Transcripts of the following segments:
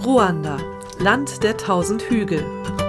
Ruanda, Land der 1000 Hügel.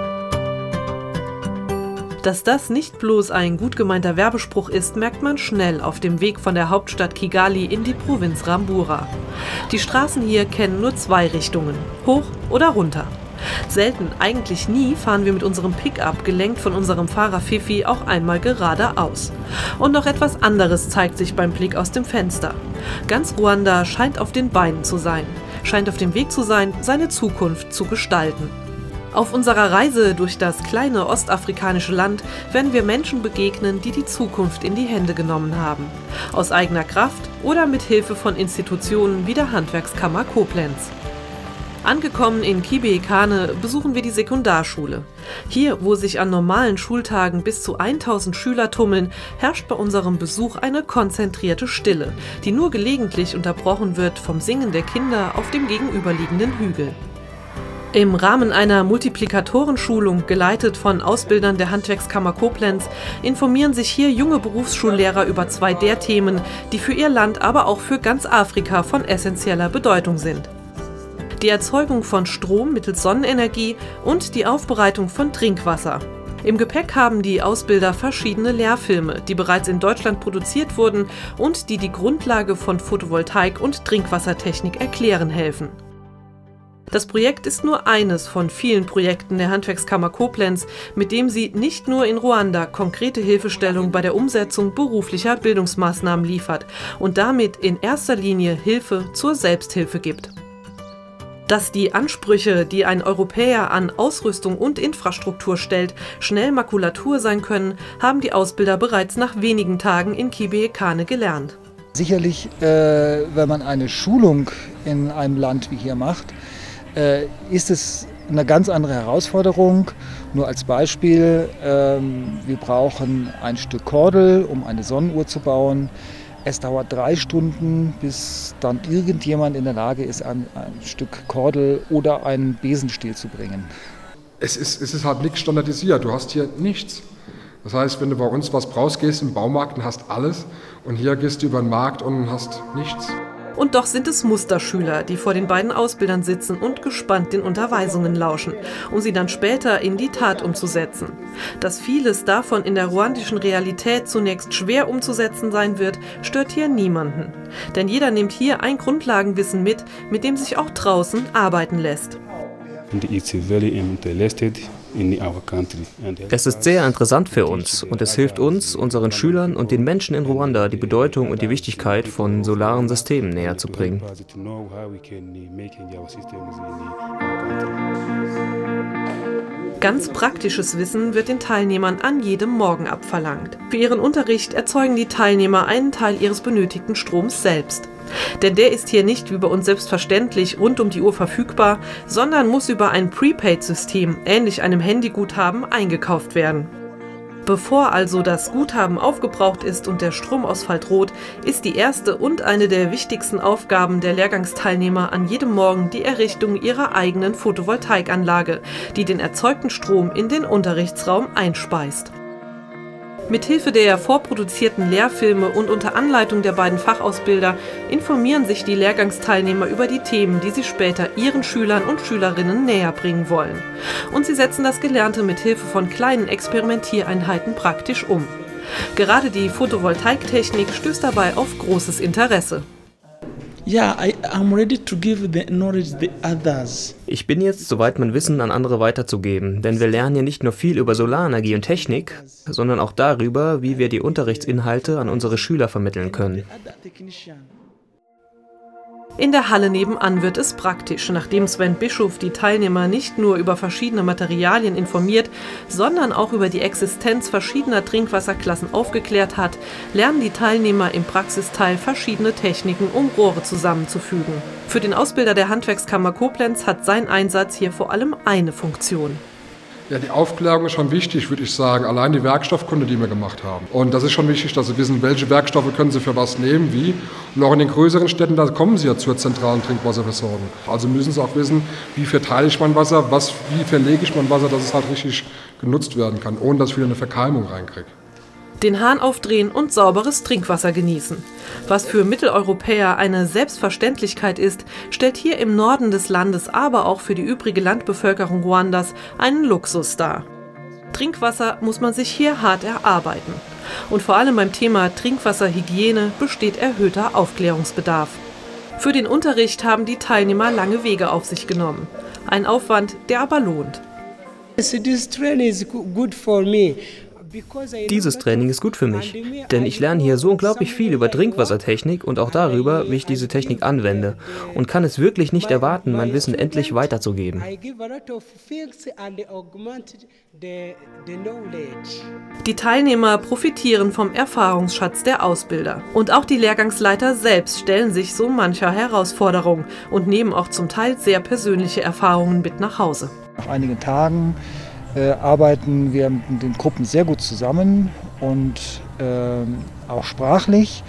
Dass das nicht bloß ein gut gemeinter Werbespruch ist, merkt man schnell auf dem Weg von der Hauptstadt Kigali in die Provinz Rambura. Die Straßen hier kennen nur zwei Richtungen, hoch oder runter. Selten, eigentlich nie, fahren wir mit unserem Pickup, gelenkt von unserem Fahrer Fifi, auch einmal geradeaus. Und noch etwas anderes zeigt sich beim Blick aus dem Fenster. Ganz Ruanda scheint auf den Beinen zu sein, scheint auf dem Weg zu sein, seine Zukunft zu gestalten. Auf unserer Reise durch das kleine ostafrikanische Land werden wir Menschen begegnen, die die Zukunft in die Hände genommen haben. Aus eigener Kraft oder mit Hilfe von Institutionen wie der Handwerkskammer Koblenz. Angekommen in Kibekane besuchen wir die Sekundarschule. Hier, wo sich an normalen Schultagen bis zu 1000 Schüler tummeln, herrscht bei unserem Besuch eine konzentrierte Stille, die nur gelegentlich unterbrochen wird vom Singen der Kinder auf dem gegenüberliegenden Hügel. Im Rahmen einer Multiplikatorenschulung, geleitet von Ausbildern der Handwerkskammer Koblenz, informieren sich hier junge Berufsschullehrer über zwei der Themen, die für ihr Land, aber auch für ganz Afrika von essentieller Bedeutung sind. Die Erzeugung von Strom mittels Sonnenenergie und die Aufbereitung von Trinkwasser. Im Gepäck haben die Ausbilder verschiedene Lehrfilme, die bereits in Deutschland produziert wurden und die die Grundlage von Photovoltaik und Trinkwassertechnik erklären helfen. Das Projekt ist nur eines von vielen Projekten der Handwerkskammer Koblenz, mit dem sie nicht nur in Ruanda konkrete Hilfestellung bei der Umsetzung beruflicher Bildungsmaßnahmen liefert und damit in erster Linie Hilfe zur Selbsthilfe gibt. Dass die Ansprüche, die ein Europäer an Ausrüstung und Infrastruktur stellt, schnell Makulatur sein können, haben die Ausbilder bereits nach wenigen Tagen in Kibekane gelernt. Sicherlich, wenn man eine Schulung in einem Land wie hier macht, ist es eine ganz andere Herausforderung. Nur als Beispiel, wir brauchen ein Stück Kordel, um eine Sonnenuhr zu bauen. Es dauert 3 Stunden, bis dann irgendjemand in der Lage ist, ein Stück Kordel oder einen Besenstiel zu bringen. Es ist halt nichts standardisiert, du hast hier nichts. Das heißt, wenn du bei uns was brauchst, gehst im Baumarkt und hast alles und hier gehst du über den Markt und hast nichts. Und doch sind es Musterschüler, die vor den beiden Ausbildern sitzen und gespannt den Unterweisungen lauschen, um sie dann später in die Tat umzusetzen. Dass vieles davon in der ruandischen Realität zunächst schwer umzusetzen sein wird, stört hier niemanden. Denn jeder nimmt hier ein Grundlagenwissen mit dem sich auch draußen arbeiten lässt. Es ist sehr interessant für uns und es hilft uns, unseren Schülern und den Menschen in Ruanda die Bedeutung und die Wichtigkeit von solaren Systemen näher zu bringen. Ganz praktisches Wissen wird den Teilnehmern an jedem Morgen abverlangt. Für ihren Unterricht erzeugen die Teilnehmer einen Teil ihres benötigten Stroms selbst. Denn der ist hier nicht wie bei uns selbstverständlich rund um die Uhr verfügbar, sondern muss über ein Prepaid-System, ähnlich einem Handyguthaben, eingekauft werden. Bevor also das Guthaben aufgebraucht ist und der Stromausfall droht, ist die erste und eine der wichtigsten Aufgaben der Lehrgangsteilnehmer an jedem Morgen die Errichtung ihrer eigenen Photovoltaikanlage, die den erzeugten Strom in den Unterrichtsraum einspeist. Mithilfe der vorproduzierten Lehrfilme und unter Anleitung der beiden Fachausbilder informieren sich die Lehrgangsteilnehmer über die Themen, die sie später ihren Schülern und Schülerinnen näher bringen wollen. Und sie setzen das Gelernte mithilfe von kleinen Experimentiereinheiten praktisch um. Gerade die Photovoltaiktechnik stößt dabei auf großes Interesse. Ich bin jetzt soweit, mein Wissen an andere weiterzugeben, denn wir lernen hier nicht nur viel über Solarenergie und Technik, sondern auch darüber, wie wir die Unterrichtsinhalte an unsere Schüler vermitteln können. In der Halle nebenan wird es praktisch, nachdem Sven Bischof die Teilnehmer nicht nur über verschiedene Materialien informiert, sondern auch über die Existenz verschiedener Trinkwasserklassen aufgeklärt hat, lernen die Teilnehmer im Praxisteil verschiedene Techniken, um Rohre zusammenzufügen. Für den Ausbilder der Handwerkskammer Koblenz hat sein Einsatz hier vor allem eine Funktion. Ja, die Aufklärung ist schon wichtig, würde ich sagen. Allein die Werkstoffkunde, die wir gemacht haben. Und das ist schon wichtig, dass sie wissen, welche Werkstoffe können sie für was nehmen, wie. Und auch in den größeren Städten, da kommen sie ja zur zentralen Trinkwasserversorgung. Also müssen sie auch wissen, wie verteile ich mein Wasser, wie verlege ich mein Wasser, dass es halt richtig genutzt werden kann, ohne dass ich wieder eine Verkeimung reinkriege. Den Hahn aufdrehen und sauberes Trinkwasser genießen. Was für Mitteleuropäer eine Selbstverständlichkeit ist, stellt hier im Norden des Landes, aber auch für die übrige Landbevölkerung Ruandas einen Luxus dar. Trinkwasser muss man sich hier hart erarbeiten. Und vor allem beim Thema Trinkwasserhygiene besteht erhöhter Aufklärungsbedarf. Für den Unterricht haben die Teilnehmer lange Wege auf sich genommen. Ein Aufwand, der aber lohnt. Dieses Training ist gut für mich, denn ich lerne hier so unglaublich viel über Trinkwassertechnik und auch darüber, wie ich diese Technik anwende und kann es wirklich nicht erwarten, mein Wissen endlich weiterzugeben. Die Teilnehmer profitieren vom Erfahrungsschatz der Ausbilder. Und auch die Lehrgangsleiter selbst stellen sich so mancher Herausforderung und nehmen auch zum Teil sehr persönliche Erfahrungen mit nach Hause. Nach einigen Tagen arbeiten wir mit den Gruppen sehr gut zusammen und auch sprachlich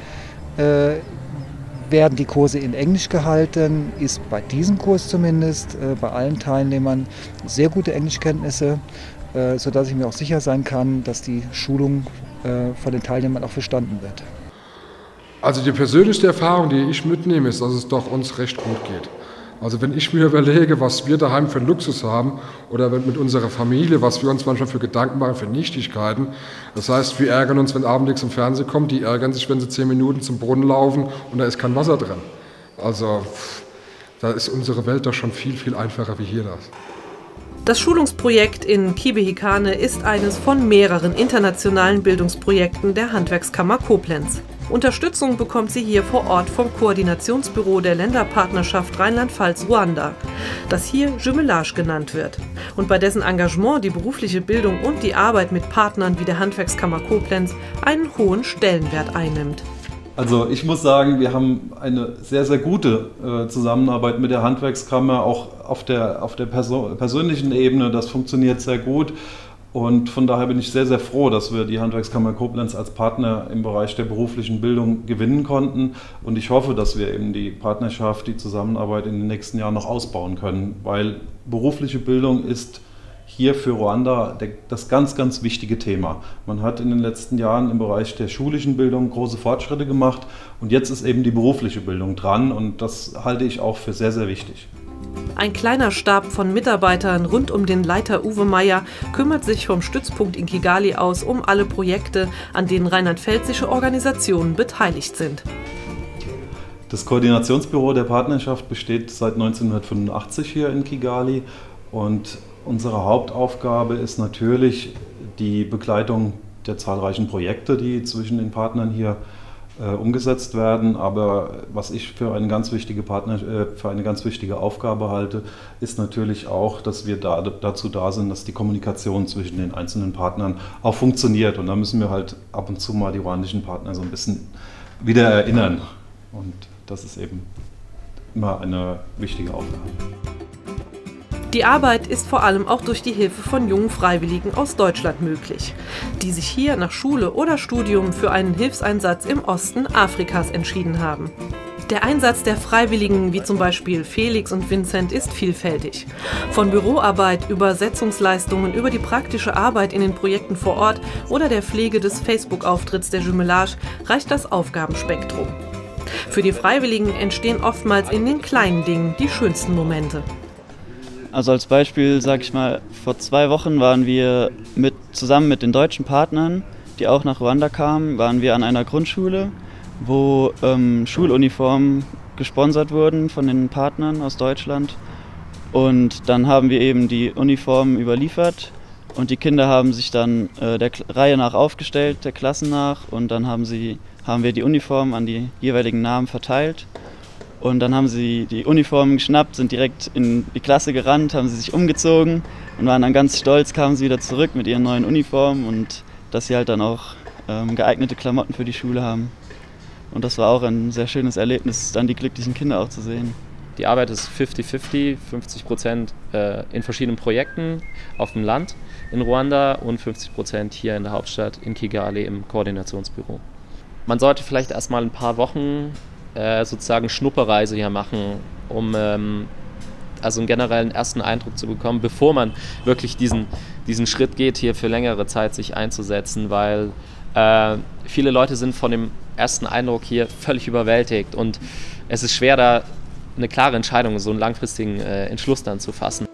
werden die Kurse in Englisch gehalten, ist bei diesem Kurs zumindest bei allen Teilnehmern sehr gute Englischkenntnisse, sodass ich mir auch sicher sein kann, dass die Schulung von den Teilnehmern auch verstanden wird. Also die persönlichste Erfahrung, die ich mitnehme, ist, dass es doch uns recht gut geht. Also wenn ich mir überlege, was wir daheim für einen Luxus haben oder mit unserer Familie, was wir uns manchmal für Gedanken machen, für Nichtigkeiten. Das heißt, wir ärgern uns, wenn abends nichts im Fernsehen kommt, die ärgern sich, wenn sie 10 Minuten zum Brunnen laufen und da ist kein Wasser drin. Also da ist unsere Welt doch schon viel, viel einfacher wie hier das. Das Schulungsprojekt in Kibihikane ist eines von mehreren internationalen Bildungsprojekten der Handwerkskammer Koblenz. Unterstützung bekommt sie hier vor Ort vom Koordinationsbüro der Länderpartnerschaft Rheinland-Pfalz-Ruanda, das hier Jumelage genannt wird und bei dessen Engagement die berufliche Bildung und die Arbeit mit Partnern wie der Handwerkskammer Koblenz einen hohen Stellenwert einnimmt. Also ich muss sagen, wir haben eine sehr, sehr gute Zusammenarbeit mit der Handwerkskammer, auch auf der persönlichen Ebene. Das funktioniert sehr gut. Und von daher bin ich sehr, sehr froh, dass wir die Handwerkskammer Koblenz als Partner im Bereich der beruflichen Bildung gewinnen konnten. Und ich hoffe, dass wir eben die Partnerschaft, die Zusammenarbeit in den nächsten Jahren noch ausbauen können, weil berufliche Bildung ist hier für Ruanda das ganz, ganz wichtige Thema. Man hat in den letzten Jahren im Bereich der schulischen Bildung große Fortschritte gemacht und jetzt ist eben die berufliche Bildung dran und das halte ich auch für sehr, sehr wichtig. Ein kleiner Stab von Mitarbeitern rund um den Leiter Uwe Meyer kümmert sich vom Stützpunkt in Kigali aus um alle Projekte, an denen rheinland-pfälzische Organisationen beteiligt sind. Das Koordinationsbüro der Partnerschaft besteht seit 1985 hier in Kigali und unsere Hauptaufgabe ist natürlich die Begleitung der zahlreichen Projekte, die zwischen den Partnern hier umgesetzt werden. Aber was ich für eine ganz wichtige Aufgabe halte, ist natürlich auch, dass wir dazu da sind, dass die Kommunikation zwischen den einzelnen Partnern auch funktioniert. Und da müssen wir halt ab und zu mal die ruandischen Partner so ein bisschen wieder erinnern. Und das ist eben immer eine wichtige Aufgabe. Die Arbeit ist vor allem auch durch die Hilfe von jungen Freiwilligen aus Deutschland möglich, die sich hier nach Schule oder Studium für einen Hilfseinsatz im Osten Afrikas entschieden haben. Der Einsatz der Freiwilligen, wie zum Beispiel Felix und Vincent, ist vielfältig. Von Büroarbeit, Übersetzungsleistungen über die praktische Arbeit in den Projekten vor Ort oder der Pflege des Facebook-Auftritts der Jumelage reicht das Aufgabenspektrum. Für die Freiwilligen entstehen oftmals in den kleinen Dingen die schönsten Momente. Also als Beispiel, sage ich mal, vor 2 Wochen waren wir zusammen mit den deutschen Partnern, die auch nach Ruanda kamen, waren wir an einer Grundschule, wo Schuluniformen gesponsert wurden von den Partnern aus Deutschland. Und dann haben wir eben die Uniformen überliefert und die Kinder haben sich dann der Reihe nach aufgestellt, der Klassen nach, und dann haben wir die Uniformen an die jeweiligen Namen verteilt. Und dann haben sie die Uniformen geschnappt, sind direkt in die Klasse gerannt, haben sie sich umgezogen und waren dann ganz stolz, kamen sie wieder zurück mit ihren neuen Uniformen und dass sie halt dann auch geeignete Klamotten für die Schule haben. Und das war auch ein sehr schönes Erlebnis, dann die glücklichen Kinder auch zu sehen. Die Arbeit ist 50-50, 50% in verschiedenen Projekten auf dem Land in Ruanda und 50% hier in der Hauptstadt in Kigali im Koordinationsbüro. Man sollte vielleicht erstmal ein paar Wochen sozusagen Schnupperreise hier machen, um also einen generellen ersten Eindruck zu bekommen, bevor man wirklich diesen Schritt geht, hier für längere Zeit sich einzusetzen, weil Viele Leute sind von dem ersten Eindruck hier völlig überwältigt und es ist schwer, da eine klare Entscheidung, so einen langfristigen Entschluss dann zu fassen.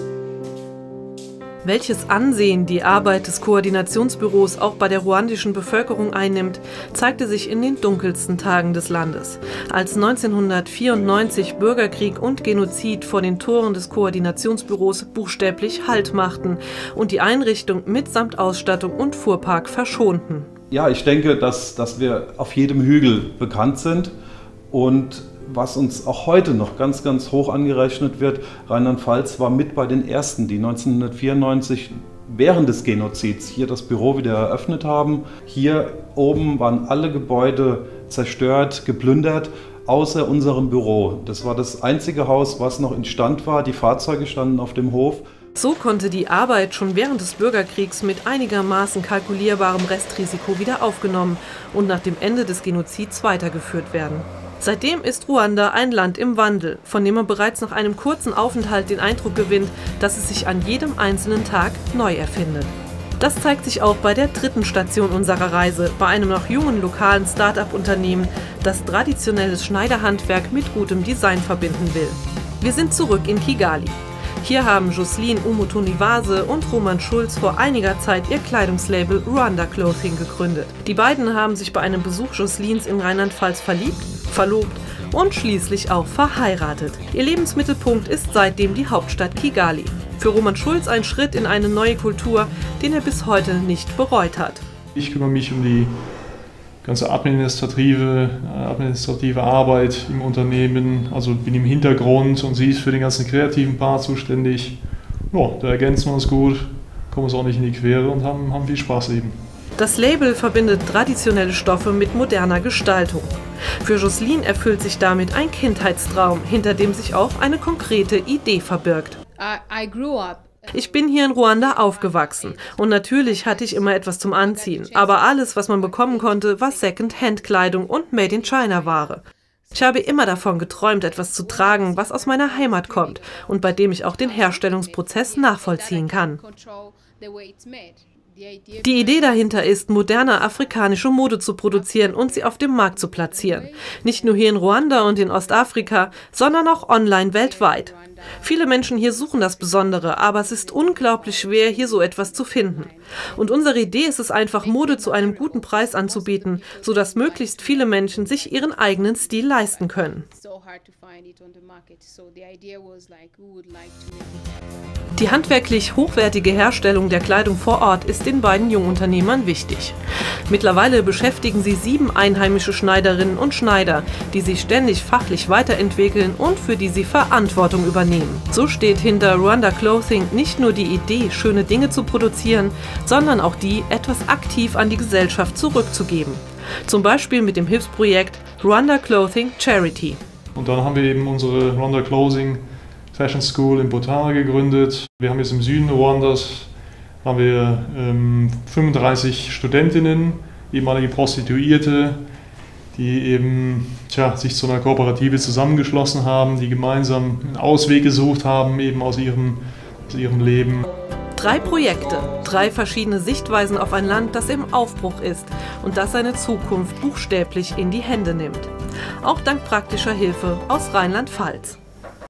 Welches Ansehen die Arbeit des Koordinationsbüros auch bei der ruandischen Bevölkerung einnimmt, zeigte sich in den dunkelsten Tagen des Landes. Als 1994 Bürgerkrieg und Genozid vor den Toren des Koordinationsbüros buchstäblich Halt machten und die Einrichtung mitsamt Ausstattung und Fuhrpark verschonten. Ja, ich denke, dass wir auf jedem Hügel bekannt sind und was uns auch heute noch ganz, ganz hoch angerechnet wird, Rheinland-Pfalz war mit bei den Ersten, die 1994 während des Genozids hier das Büro wieder eröffnet haben. Hier oben waren alle Gebäude zerstört, geplündert, außer unserem Büro. Das war das einzige Haus, was noch instand war. Die Fahrzeuge standen auf dem Hof. So konnte die Arbeit schon während des Bürgerkriegs mit einigermaßen kalkulierbarem Restrisiko wieder aufgenommen und nach dem Ende des Genozids weitergeführt werden. Seitdem ist Ruanda ein Land im Wandel, von dem man bereits nach einem kurzen Aufenthalt den Eindruck gewinnt, dass es sich an jedem einzelnen Tag neu erfindet. Das zeigt sich auch bei der dritten Station unserer Reise, bei einem noch jungen lokalen Start-up-Unternehmen, das traditionelles Schneiderhandwerk mit gutem Design verbinden will. Wir sind zurück in Kigali. Hier haben Jocelyne Umutoniwase und Roman Schulz vor einiger Zeit ihr Kleidungslabel Rwanda Clothing gegründet. Die beiden haben sich bei einem Besuch Jocelyns in Rheinland-Pfalz verliebt, verlobt und schließlich auch verheiratet. Ihr Lebensmittelpunkt ist seitdem die Hauptstadt Kigali. Für Roman Schulz ein Schritt in eine neue Kultur, den er bis heute nicht bereut hat. Ich kümmere mich um die ganze administrative Arbeit im Unternehmen, also bin im Hintergrund und sie ist für den ganzen kreativen Part zuständig. Ja, da ergänzen wir uns gut, kommen uns auch nicht in die Quere und haben viel Spaß eben. Das Label verbindet traditionelle Stoffe mit moderner Gestaltung. Für Jocelyne erfüllt sich damit ein Kindheitstraum, hinter dem sich auch eine konkrete Idee verbirgt. Ich bin hier in Ruanda aufgewachsen und natürlich hatte ich immer etwas zum Anziehen, aber alles, was man bekommen konnte, war Second-Hand-Kleidung und Made-in-China-Ware. Ich habe immer davon geträumt, etwas zu tragen, was aus meiner Heimat kommt und bei dem ich auch den Herstellungsprozess nachvollziehen kann. Die Idee dahinter ist, moderne afrikanische Mode zu produzieren und sie auf dem Markt zu platzieren. Nicht nur hier in Ruanda und in Ostafrika, sondern auch online weltweit. Viele Menschen hier suchen das Besondere, aber es ist unglaublich schwer, hier so etwas zu finden. Und unsere Idee ist es einfach, Mode zu einem guten Preis anzubieten, sodass möglichst viele Menschen sich ihren eigenen Stil leisten können. Die handwerklich hochwertige Herstellung der Kleidung vor Ort ist den beiden Jungunternehmern wichtig. Mittlerweile beschäftigen sie 7 einheimische Schneiderinnen und Schneider, die sich ständig fachlich weiterentwickeln und für die sie Verantwortung übernehmen. So steht hinter Rwanda Clothing nicht nur die Idee, schöne Dinge zu produzieren, sondern auch die, etwas aktiv an die Gesellschaft zurückzugeben. Zum Beispiel mit dem Hilfsprojekt Rwanda Clothing Charity. Und dann haben wir eben unsere Rwanda Clothing Fashion School in Butare gegründet. Wir haben jetzt im Süden Ruandas 35 Studentinnen, ehemalige Prostituierte, die eben sich zu einer Kooperative zusammengeschlossen haben, die gemeinsam einen Ausweg gesucht haben, eben aus ihrem Leben. 3 Projekte, 3 verschiedene Sichtweisen auf ein Land, das im Aufbruch ist und das seine Zukunft buchstäblich in die Hände nimmt. Auch dank praktischer Hilfe aus Rheinland-Pfalz.